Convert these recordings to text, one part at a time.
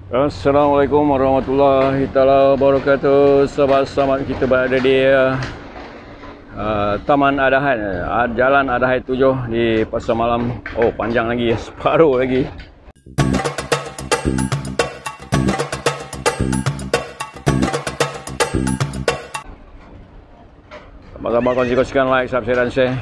Assalamualaikum warahmatullahi taala wabarakatuh. Sahabat-sahabat, kita berada di Taman Adahan, Jalan Adahan 7 di Pasar Malam. Oh, panjang lagi, separuh lagi. Sahabat-sahabat, kongsikan like, subscribe dan share.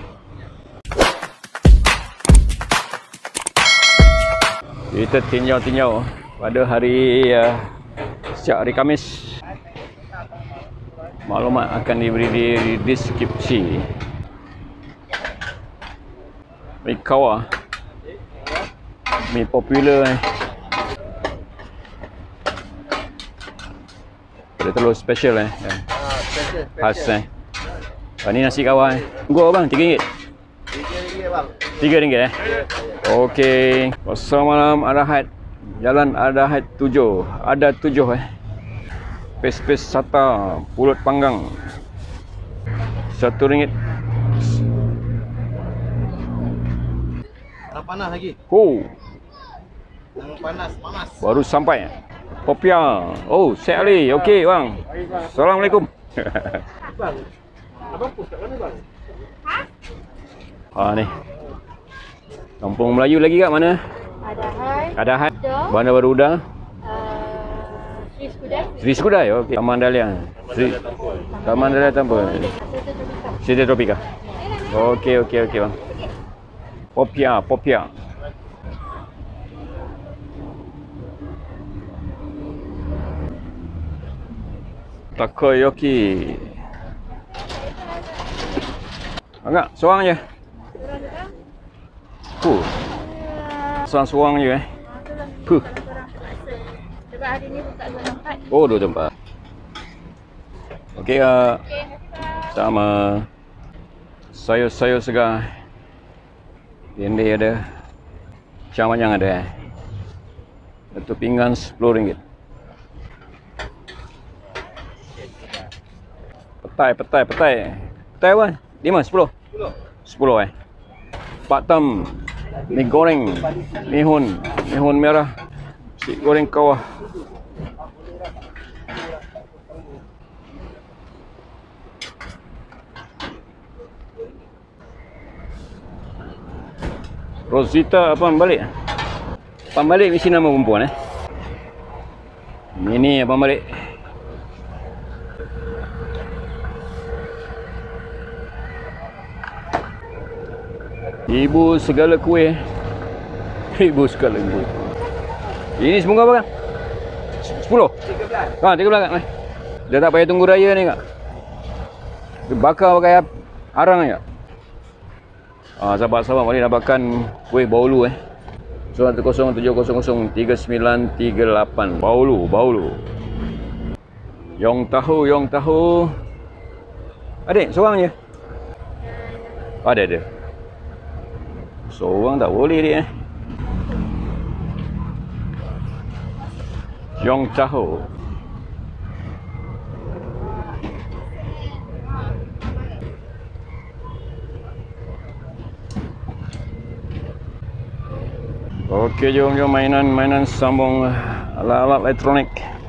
Kita tinjau-tinjau pada hari sejak hari Khamis. Maklumat akan diberi di deskripsi. Mi kawa, mi popular. Ada telur special khas Ini nasi kawah Gua bang, RM3. RM3 bang. RM3 Okey. Wassalamualaikum Adahat. Jalan Adahat 7. Ada 7 Pes-pes sata, pulut panggang. RM1. Dah panas lagi. Panas. Baru sampai. Popia. Oh, Syed Ali. Okey bang. Assalamualaikum. Bang. Abang pus kat mana bang? Ni. Kampung Melayu lagi kat mana? Adahan. Bandar Baru Uda. Sri Skudai. Okey. Taman Dalian. Taman Dalian tanpa. Siti Tropika. Okey bang. Popia. Takoyaki. Enggak, seorang je. Seorang je Sebab hari ni buka 2 tempat. Oh, 2 tempat. Okey, sama sayur segar. Dendeng ada. Macam-macam ada. Satu pinggan RM10. Petai. Petai apa? 5, 10. 10 Patam, mi goreng, mihun merah, nasi goreng kawah. Rosita abang balik. Abang balik mesti nama perempuan Ini abang balik. Ibu segala kuih. Ibu segala kuih. Ini semua apa kan? 10? 13 kan? Dia tak payah tunggu raya ni kak. Dia bakar pakai arang je. Sahabat-sahabat boleh dapatkan kuih Baulu 0107003938. Baulu. Yong tahu. Adik, seorang je? Ada. Seorang tak boleh dia Yong tahu. Okey, jom mainan sambung alat-alat elektronik.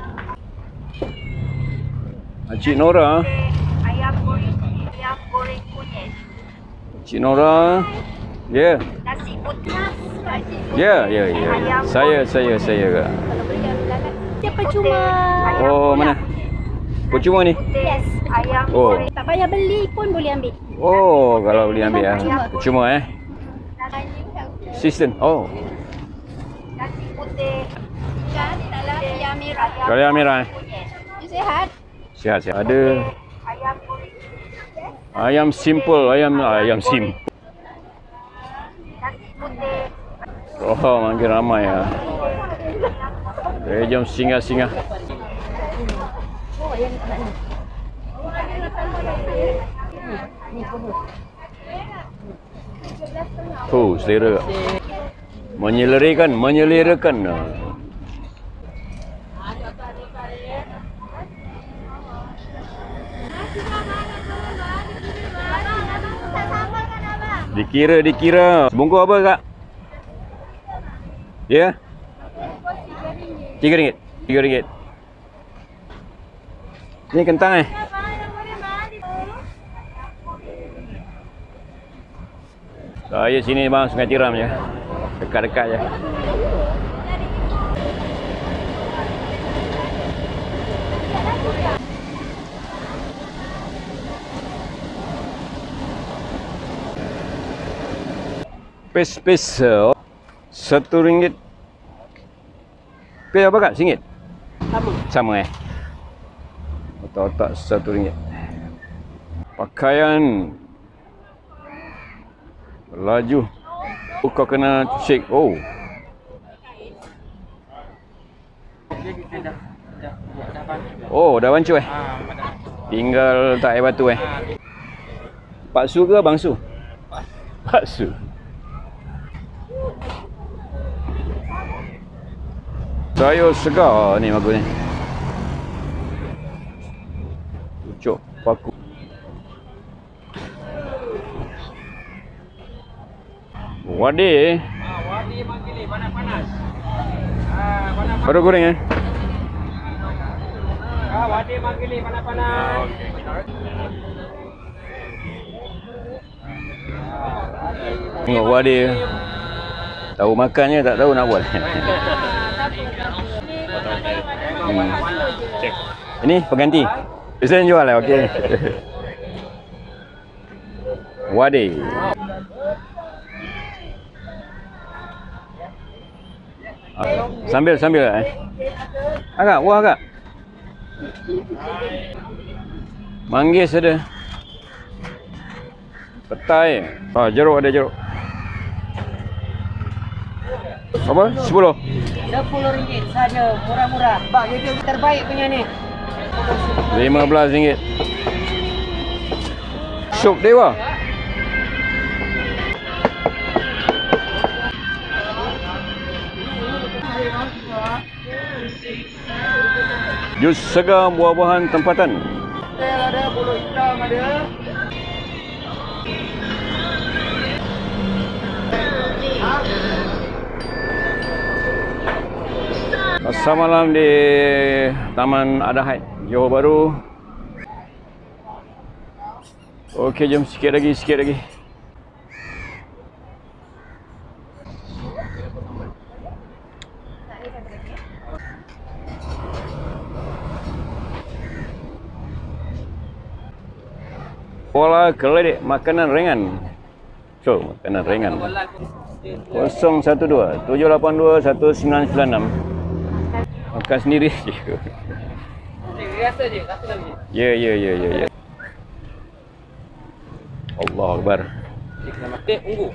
Cik Nora. Ayam goreng kunyit. Cik Nora. Ya. Nasi putih. Ya. Saya kak. Kalau boleh ambil lalat. Dia percuma. Oh, mana? Percuma ni? Yes. Ayam goreng. Tak payah beli pun boleh ambil. Oh, kalau boleh ambil percuma Assistant. Oh. Nasi putih. Ayam merah. Kalau merah You sihat? Sihat. Ada Ayam goreng. ayam simple, ayam sim. Nasi putih. Oh, makin ramai jom singgah. Selera. Menyelerakan. Dikira. Sebungkus apa kak? Ya? RM3. RM3. Ini kentang eh. Saya sini bang, Sungai Tiram je. Dekat-dekat je. Pes RM1. Pes apa kak? RM1? Sama eh? Otak-otak RM1. Pakaian laju. Kau kena shake. Oh. Oh, dah bancuh eh? Tinggal letak air batu eh? Paksu ke bangsu? Paksu. Sayur segar ni bagus ni. Pucuk paku. Wadi. Wadi manggili panas-panas. Baru goreng eh? Wadi manggili panas-panas. Tengok wadi. Tahu makannya tak tahu nak buat. Ini pengganti. Biasanya jual lah, okey. Wadi. Sambil eh. Agak wah agak. Manggis ada. Petai. Jeruk ada jeruk. Apa? 10. RM10 saja, murah-murah. Bang, itu terbaik punya ni. RM15. Sup dewa. Jus segar buah-buahan tempatan. Ada bulu hitam ada. Pasar malam di Taman Adahaid, Johor Bahru. Okey, jom sikit lagi. Pola keledek makanan ringan. So, makanan ringan. 012 782 1996. Makan sendiri je. Rasa je, rasa lagi. Ya. Allah Akbar. Ungu.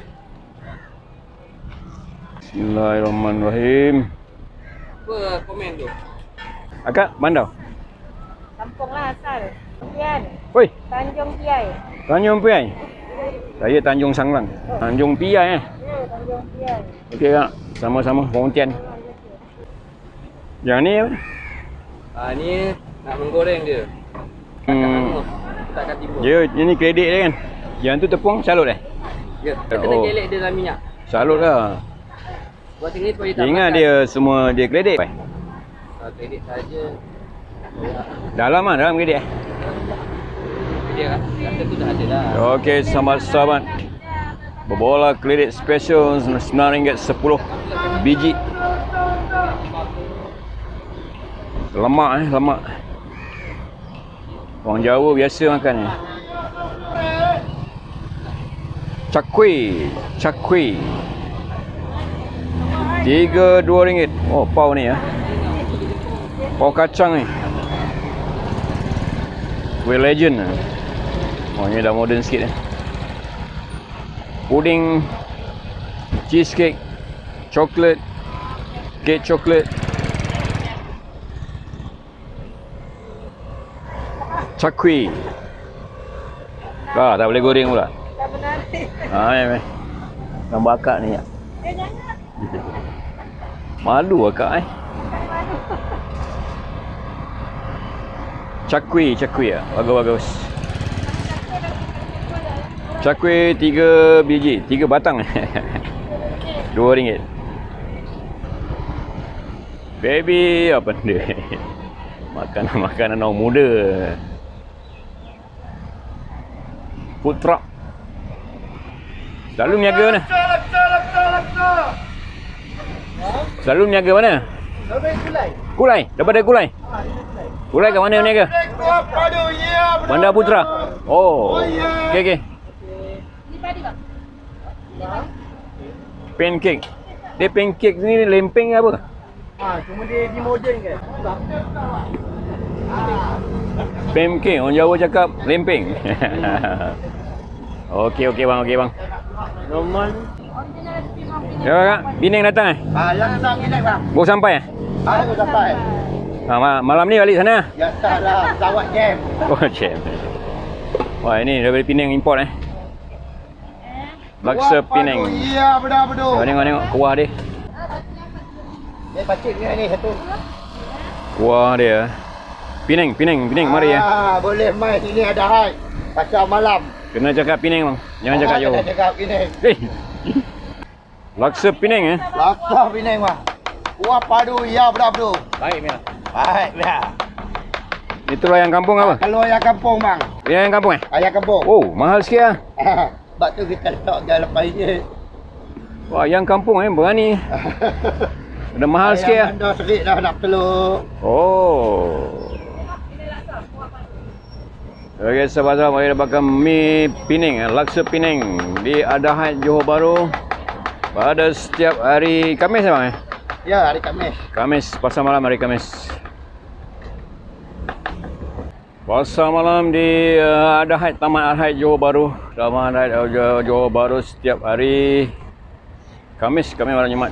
Bismillahirrahmanirrahim. Apa komen tu? Akak, mandau. Kampung lah asal. Kian. Oi, Tanjung Kiai. Tanjung Piai. Saya Tanjung Sanglang. Tanjung Piai eh. Ya, Tanjung Kiai. Okey kak, sama-sama Pontian. Yang ni apa? Ni nak menggoreng dia. Takkan timbul. Ya, ini kredit dia kan. Yang tu tepung salut eh? Ya, kita kena gelek dia dalam minyak. Salut lah. Buat ini supaya tak Ingat makan. dia semua dia kredit. Kredit saja. Dalam ah, dalam kredit eh. Dia rasa tu dah ada dah. Okey, sahabat-sahabat. Berbola kredit special RM9 10 biji. Lemak lemak. Orang Jawa biasa makan ni. Cakui. RM32. Oh, pau ni ya. Pau kacang ni. Kuih legend. Oh, ni dah modern sikit eh. Puding, cheesecake, coklat, kek coklat. Cakui. Tak boleh goreng pula. Tak benar. Ya. Gambar akak ni ya. Malu akak eh. Cakui ya. Bagus. Cakui 3 biji, 3 batang. RM2. Baby apa dia? Makanan orang muda. Food truck. Selalu niaga mana? Selalu niaga mana? Kulai. Daripada Kulai. Kulai kat mana niaga? Bandar Putra. Oh. Okey. Pancake. Dia pancake ni lempeng ke apa? Cuma dia moden ke? Pancake. Orang Jawa cakap lempeng. Okey bang. Normal. Ya Kak, Penang datang eh? Yang datang ini bang. Baru sampai eh? Baru sampai. Malam ni balik sana? Ya tak lah, pesawat jam. Oh, jam. Wah, ini daripada Penang import eh. Laksa Penang. Ya, betul. Tengok kuah dia. Dia pacik ni satu. Kuah dia. Penang, mari ya. Boleh mai sini ada hai. Pasar malam. Kena cakap Penang bang. Jangan cakap Johor. Kena cakap Penang. Laksa Penang eh. Laksa Penang bang. Kuah padu ya betul. Baik Mia. Baik ya. Itulah yang kampung apa? Kalau ayam kampung bang. Yang kampung eh? Ayam kampung. Oh, mahal sikit ah. Sebab tu kita letak dia lepas ini. Wah, yang kampung eh berani. Dah mahal sikit ah. Dah serik dah nak telur. Oh. Okey, sahabat-sahabat, mari dapatkan mi Penang, laksa Penang di Adahat Johor Bahru pada setiap hari Khamis ya bang eh? Ya, hari Khamis. Khamis, pasar malam hari Khamis. Pasar malam di Adahat, Taman Adahat Johor Bahru. Taman Adahat Johor Bahru setiap hari Khamis, malam Jumaat.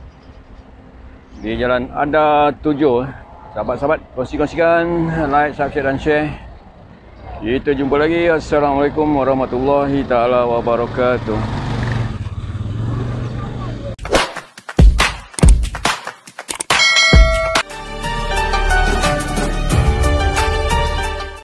Di Jalan Ada 7. Sahabat-sahabat, kongsikan, like, subscribe dan share. Kita jumpa lagi. Assalamualaikum warahmatullahi taala wabarakatuh.